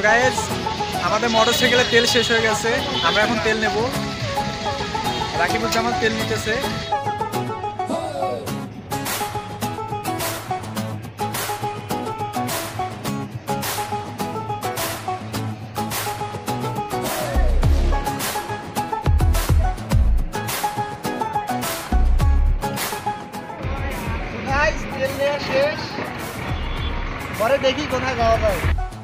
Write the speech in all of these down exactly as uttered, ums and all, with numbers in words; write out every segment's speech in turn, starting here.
Guys আমাদের মোটরসাইকেলে তেল শেষ হয়ে গেছে, আমরা এখন তেল নেব। রাকিবুজ্জামান তেল নিতেছে। তেল নেওয়া শেষ, পরে দেখি কোথায় যাওয়া যায়।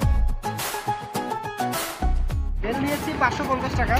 তেল নিয়েছি পাঁচশো পঞ্চাশ টাকা।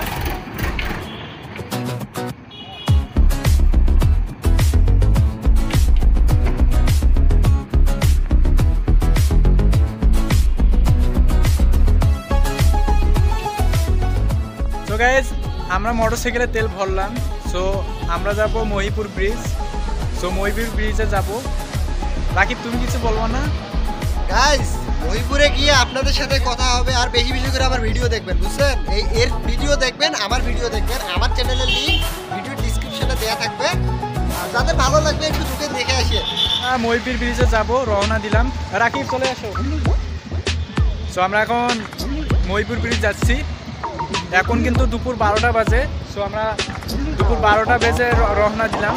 তো গাইস আমরা মোটরসাইকেলে তেল ভরলাম। সো আমরা যাব মহিপুর ব্রিজ। সো মহিপুর ব্রিজে যাব। রাকিব তুমি কিছু বলবো না? গাইস মহিপুরে গিয়ে আপনাদের সাথে কথা হবে, আর বেশি বেশি করে আমার ভিডিও দেখবেন, বুঝছেন? এই এর ভিডিও দেখবেন, আমার ভিডিও দেখবেন। আমার চ্যানেলের লিংক ভিডিও ডিসক্রিপশনে দেওয়া থাকবে, আর যাদের ভালো লাগবে একটু ঢুকে দেখে আসেন। হ্যাঁ মহিপুর ব্রিজে যাব, রওনা দিলাম। রাকিব চলে আসো। সো আমরা এখন মহিপুর ব্রিজ যাচ্ছি। এখন কিন্তু দুপুর বারোটা বাজে। সো আমরা দুপুর বারোটা বেজে রওনা দিলাম।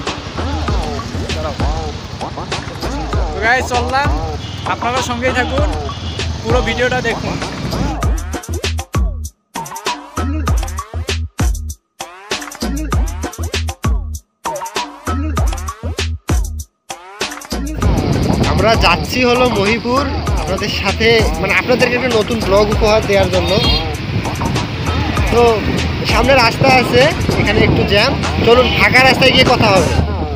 তো গাইস চললাম, আপনারা সঙ্গেই থাকুন, পুরো ভিডিওটা দেখুন। আমরা যাচ্ছি হলো মহিপুর, আপনাদের সাথে মানে আপনাদেরকে একটা নতুন ব্লগ উপহার দেওয়ার জন্য। তো সামনে রাস্তা আছে, এখানে একটু জ্যাম। চলুন ফাঁকা রাস্তায় গিয়ে কথা হবে।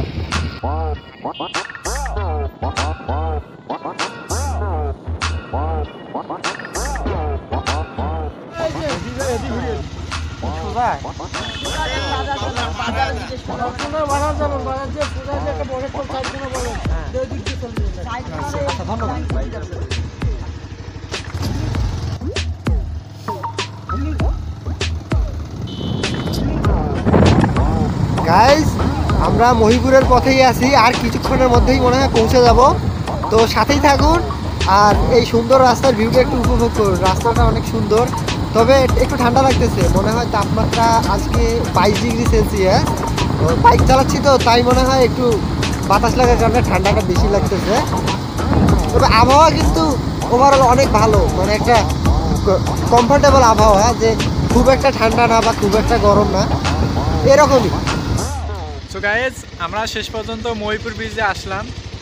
গাইস আমরা মহিপুরের পথেই আছি, আর কিছুক্ষণের মধ্যেই মনে হয় পৌঁছে যাব। তো সাথেই থাকুন আর এই সুন্দর রাস্তার ভিউটা একটু উপভোগ করুন। রাস্তাটা অনেক সুন্দর, তবে একটু ঠান্ডা লাগতেছে। মনে হয় তাপমাত্রা আজকে বাইশ ডিগ্রি সেলসিয়াস। বাইক চালাচ্ছি তো তাই মনে হয় একটু বাতাস লাগার কারণে ঠান্ডাটা বেশি লাগতেছে। তবে আবহাওয়া কিন্তু ওভারঅল অনেক ভালো, মানে একটা কমফোর্টেবল আবহাওয়া, যে খুব একটা ঠান্ডা না বা খুব একটা গরম না, এরকমই। সো গাইস আমরা শেষ পর্যন্ত মহিপুর ব্রিজে আসলাম।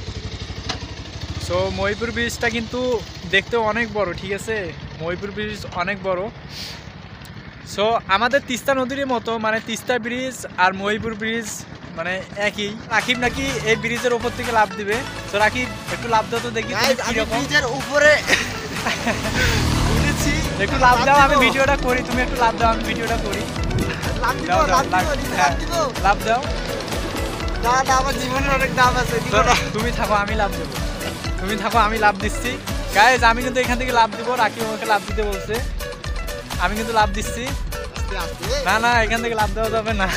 সো মহিপুর ব্রিজটা কিন্তু দেখতেও অনেক বড়, ঠিক আছে? মহিপুর ব্রিজ অনেক বড়। সো আমাদের তিস্তা নদীর মতো, মানে তিস্তা ব্রিজ আর মহিপুর ব্রিজ মানে একই। রাকিব নাকি এই ব্রিজের উপর থেকে লাভ দিবে। তো রাকিব একটু লাভ দাও তো দেখি ব্রিজের উপরে। একটু লাভ দাও, আমি ভিডিওটা করি। তুমি একটু লাভ দাও, আমি ভিডিওটা করি। লাভ দাও। আমার জীবনের অনেক দাম আছে। তুমি থাকো, আমি লাভ দেবো। তুমি থাকো, আমি লাভ দিচ্ছি। গাইজ আমি কিন্তু এখান থেকে লাভ দিব। রাকিব আমাকে লাভ দিতে বলছে, আমি কিন্তু লাভ দিচ্ছি। না না এখান থেকে লাভ দেওয়া যাবে না।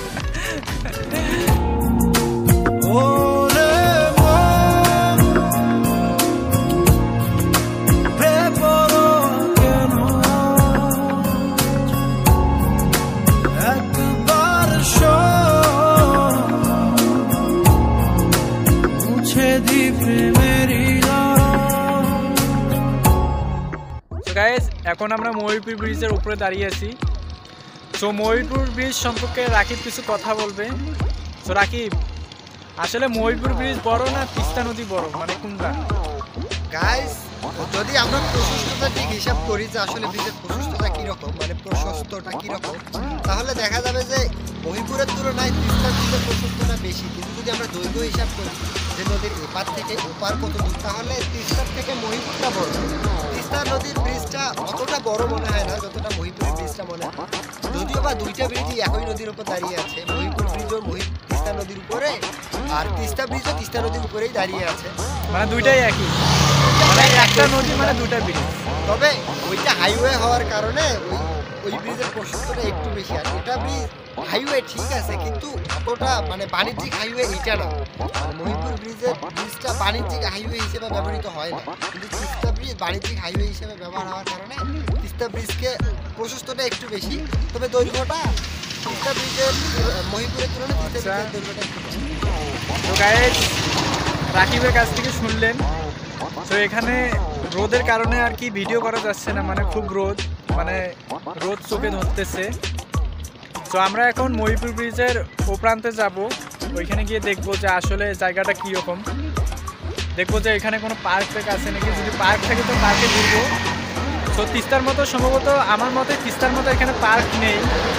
গাইস এখন আমরা মহিপুর ব্রিজের উপরে দাঁড়িয়ে আছি। সো মহিপুর ব্রিজ সম্পর্কে রাকিব কিছু কথা বলবে। সো রাকিব, আসলে মহিপুর ব্রিজ বড় না তিস্তা নদী বড়, মানে কোনটা? গাইস যদি আমরা প্রশস্ততা ঠিক হিসাব করি যে আসলে ব্রিজের প্রশস্ততা কীরকম, মানে প্রশস্তটা কীরকম, তাহলে দেখা যাবে যে মহিপুরের তুলনায় তিস্তা ব্রিজের প্রশস্ততা বেশি। কিন্তু যদি আমরা দৈর্ঘ্য হিসাব করি যে নদীর এপার থেকে ওপার কত দূর, তাহলে তিস্তার থেকে মহিপুরটা বড়। তিস্তা নদীর ব্রিজটা অতটা বড় মনে হয় না যতটা মহিপুরের ব্রিজটা মনে হয়। যদিও বা দুইটা ব্রিজই একই নদীর উপর দাঁড়িয়ে আছে, মহিপুর ব্রিজও মহি তিস্তা নদীর উপরে, আর তিস্তা ব্রিজও তিস্তা নদীর উপরেই দাঁড়িয়ে আছে। মানে দুইটাই একই, মানে একটা নদী মানে দুইটা ব্রিজ। তবে ওইটা হাইওয়ে হওয়ার কারণে ওই ওই ব্রিজের প্রশস্ততা একটু বেশি। আর এটা ব্রিজ হাইওয়ে ঠিক আছে, কিন্তু অতটা মানে বাণিজ্যিক হাইওয়ে এইটা না। মহিপুর ব্রিজের ব্রিজটা বাণিজ্যিক হাইওয়ে হিসেবে ব্যবহৃত হয় না, কিন্তু তিস্তা ব্রিজ বাণিজ্যিক হাইওয়ে হিসেবে ব্যবহার হওয়ার কারণে তিস্তা ব্রিজকে প্রশস্তটা একটু বেশি, তবে দৈর্ঘ্যটা তিস্তা ব্রিজের মহিপুরের তুলনায় তিস্তা ব্রিজের দৈর্ঘ্যটা একটু বেশি। তো গাইস রাকিবের কাছ থেকে শুনলেন। তো এখানে রোদের কারণে আর কি ভিডিও করা যাচ্ছে না, মানে খুব রোদ, মানে রোদ চোখে ধরতেছে। তো আমরা এখন মহিপুর ব্রিজের ও প্রান্তে যাব, ওইখানে গিয়ে দেখবো যে আসলে জায়গাটা কীরকম, দেখবো যে এখানে কোনো পার্ক টার্ক আছে নাকি, যদি পার্ক থাকে তো পার্কে ঘুরবো। তো তিস্তার মতো সম্ভবত, আমার মতে তিস্তার মতো এখানে পার্ক নেই।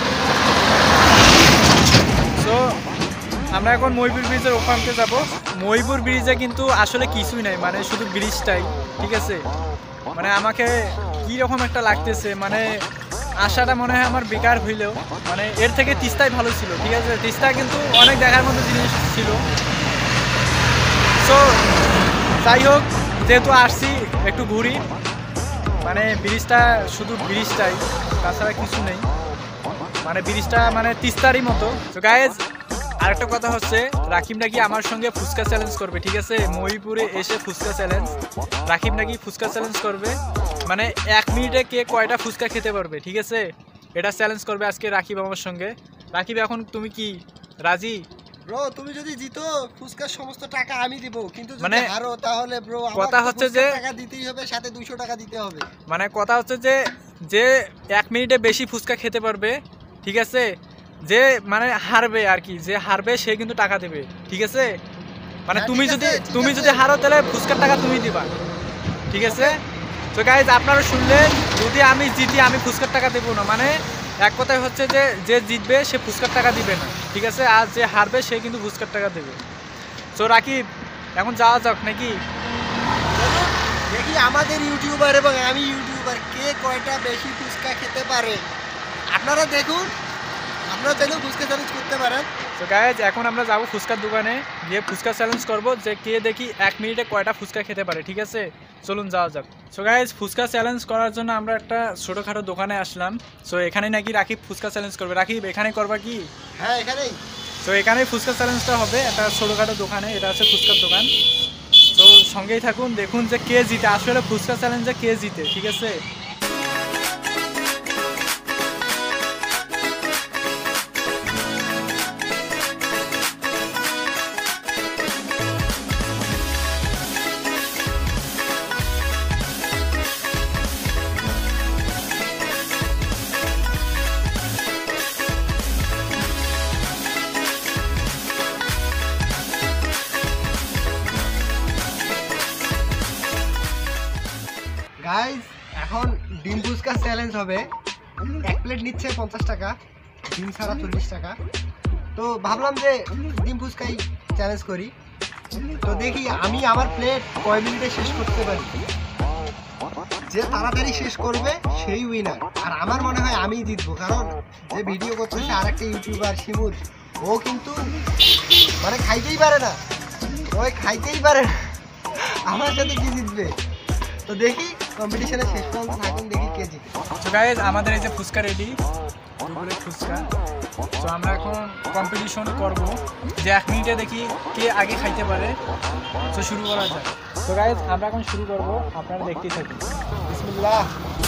তো আমরা এখন মহিপুর ব্রিজের ওখানতে যাব। মহিপুর ব্রিজে কিন্তু আসলে কিছুই নাই, মানে শুধু ব্রিজটাই, ঠিক আছে। মানে আমাকে কীরকম একটা লাগতেছে, মানে আশাটা মনে হয় আমার বেকার হইলেও, মানে এর থেকে তিস্তাই ভালো ছিল, ঠিক আছে। তিস্তা কিন্তু অনেক দেখার মতো জিনিস ছিল। সো যাই হোক, যেহেতু আসছি একটু ঘুরি, মানে ব্রিজটা শুধু ব্রিজটাই, তাছাড়া কিছু নেই, মানে ব্রিজটা মানে তিস্তারই মতো। তো গাইজ আরেকটা কথা হচ্ছে, রাকিব নাকি আমার সঙ্গে ফুচকা চ্যালেঞ্জ করবে, ঠিক আছে। মহিপুরে এসে ফুচকা চ্যালেঞ্জ, রাকিব নাকি ফুচকা চ্যালেঞ্জ করবে, মানে এক মিনিটে কে কয়টা ফুচকা খেতে পারবে, ঠিক আছে। এটা চ্যালেঞ্জ করবে আজকে রাকিব আমার সঙ্গে। রাকিব এখন তুমি কি রাজি? ব্রো তুমি যদি জিতো ফুচকার সমস্ত টাকা আমি দিব, কিন্তু যদি মানে হারো তাহলে ব্রো কথা হচ্ছে যে টাকা দিতেই হবে, সাথে দুইশো টাকা দিতে হবে। মানে কথা হচ্ছে যে যে এক মিনিটে বেশি ফুচকা খেতে পারবে, ঠিক আছে, যে মানে হারবে আর কি, যে হারবে সে কিন্তু টাকা দেবে, ঠিক আছে। মানে তুমি যদি তুমি যদি হারো তাহলে ফুচকার টাকা তুমি দিবা, ঠিক আছে। তো গাইজ আপনারা শুনলেন, যদি আমি জিতি আমি ফুচকার টাকা দেবো না, মানে এক কথায় হচ্ছে যে যে জিতবে সে ফুচকার টাকা দিবে না, ঠিক আছে, আর যে হারবে সে কিন্তু ফুচকার টাকা দেবে। তো রাকিব এখন যাওয়া যাক নাকি? দেখি আমাদের ইউটিউবার এবং আমি ইউটিউবার কে কয়টা বেশি ফুচকা খেতে পারে। আপনারা দেখুন, আপনারা চাইলেও ফুচকা চ্যালেঞ্জ করতে পারেন। তো গাইজ এখন আমরা যাবো ফুচকার দোকানে গিয়ে ফুচকা চ্যালেঞ্জ করব, যে কে দেখি এক মিনিটে কয়টা ফুচকা খেতে পারে, ঠিক আছে। চলুন যাওয়া যাক। সো গাইজ ফুচকা চ্যালেঞ্জ করার জন্য আমরা একটা ছোটোখাটো দোকানে আসলাম। সো এখানে নাকি রাকিব ফুচকা চ্যালেঞ্জ করবে। রাকিব এখানে করবা কি? হ্যাঁ এখানেই। তো এখানেই ফুচকা চ্যালেঞ্জটা হবে, একটা ছোটোখাটো দোকানে, এটা হচ্ছে ফুচকার দোকান। তো সঙ্গেই থাকুন, দেখুন যে কে জিতে, আসলে ফুচকা চ্যালেঞ্জে কে জিতে, ঠিক আছে। গাইজ এখন ডিম ফুচকা চ্যালেঞ্জ হবে। এক প্লেট নিচ্ছে পঞ্চাশ টাকা, ডিম ছাড়া চল্লিশ টাকা। তো ভাবলাম যে ডিম ফুচকাই চ্যালেঞ্জ করি। তো দেখি আমি আমার প্লেট কয় মিনিটে শেষ করতে পারি। যে তাড়াতাড়ি শেষ করবে সেই উইনার। আর আমার মনে হয় আমি জিতবো, কারণ যে ভিডিও করতেছে আর একটা ইউটিউবার শিমুর, ও কিন্তু মানে খাইতেই পারে না, ওই খাইতেই পারে না, আমার সাথে কি জিতবে। তো দেখি কম্পিটিশনে শেষ পর্যন্ত থাকুন, দেখি কে জিতে। তো গাইজ আমাদের এই যে ফুচকা রেডি, দুপুরের ফুচকা। তো আমরা এখন কম্পিটিশন করব, যে এক মিনিটে দেখি কে আগে খাইতে পারে। তো শুরু করা যায়। তো গাইজ আমরা এখন শুরু করব, আপনারা দেখতেই থাকুন। বিসমিল্লাহ।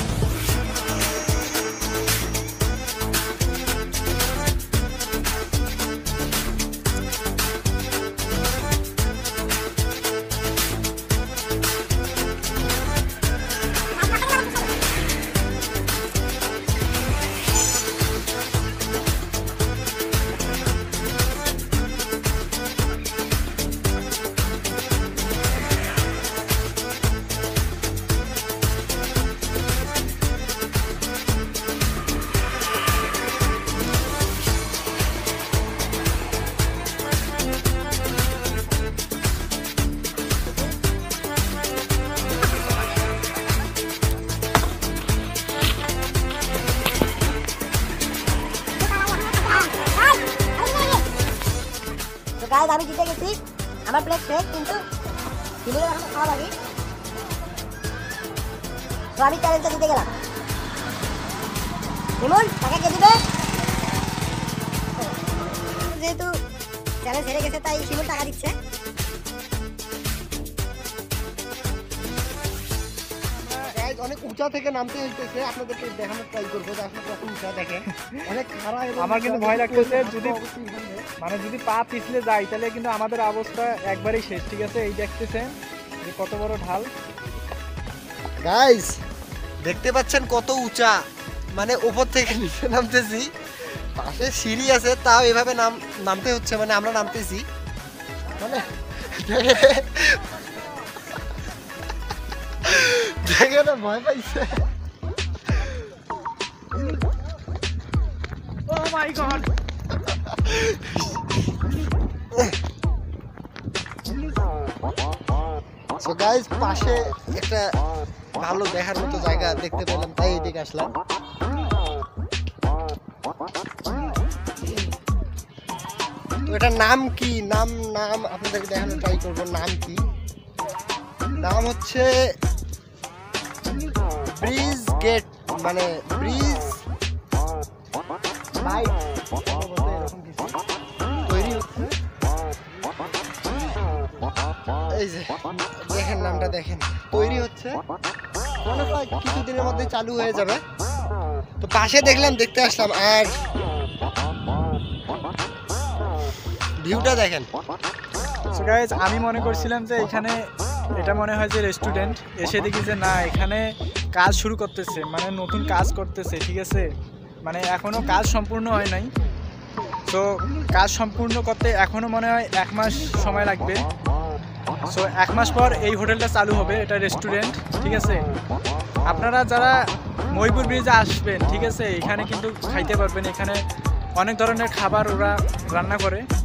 গাইজ আমি জিতে গেছি, আমার প্লেট শেষ, কিন্তু শিমুলের এখন খাওয়া বাকি। তো আমি চ্যালেঞ্জটা জিতে গেলাম। শিমুল টাকা কে দিবে? যেহেতু চ্যালেঞ্জ হেরে গেছে তাই শিমুল টাকা দিচ্ছে। অনেক উঁচা থেকে নামতে হইতেছে, আপনাদেরকে দেখানোর ট্রাই করবো যে আসলে কত উঁচা দেখেন, অনেক খারাপ। আমার কিন্তু ভয় লাগতেছে, যদি মানে যদি পা পিছলে যায় তাহলে কিন্তু আমাদের অবস্থা একবারেই শেষ, ঠিক আছে? এই দেখতেছেন যে কত বড় ঢাল। গাইস দেখতে পাচ্ছেন কত উঁচা, মানে উপর থেকে নিচে নামতেছি, পাশে সিঁড়ি আছে তাও এভাবে নাম নামতে হচ্ছে, মানে আমরা নামতেছি মানে দেখে না ভয় পাইছে। Oh my god, so guys পাশে একটা ভালো দেখার মতো জায়গা দেখতে পেলাম, তাই এদিকে আসলাম। তো এটার নাম কি, নাম নাম আপনাদেরকে দেখানোর ট্রাই করবো। নাম কি? নাম হচ্ছে ব্রিজ গেট, মানে ব্রিজ লাইট এরকম কিছু তৈরি হচ্ছে। এই যে দেখেন নামটা দেখেন, তৈরি হচ্ছে, মনে হয় কিছুদিনের মধ্যে চালু হয়ে যাবে। তো পাশে দেখলাম, দেখতে আসলাম, আর ভিউটা দেখেন। সো গাইস আমি মনে করছিলাম যে এখানে এটা মনে হয় যে রেস্টুরেন্ট, এসে দেখি যে না, এখানে কাজ শুরু করতেছে, মানে নতুন কাজ করতেছে, ঠিক আছে? মানে এখনও কাজ সম্পূর্ণ হয় নাই। তো কাজ সম্পূর্ণ করতে এখনও মনে হয় এক মাস সময় লাগবে। সো এক মাস পর এই হোটেলটা চালু হবে, এটা রেস্টুরেন্ট, ঠিক আছে? আপনারা যারা মহিপুর ব্রিজে আসবেন, ঠিক আছে, এখানে কিন্তু খাইতে পারবেন। এখানে অনেক ধরনের খাবার ওরা রান্না করে।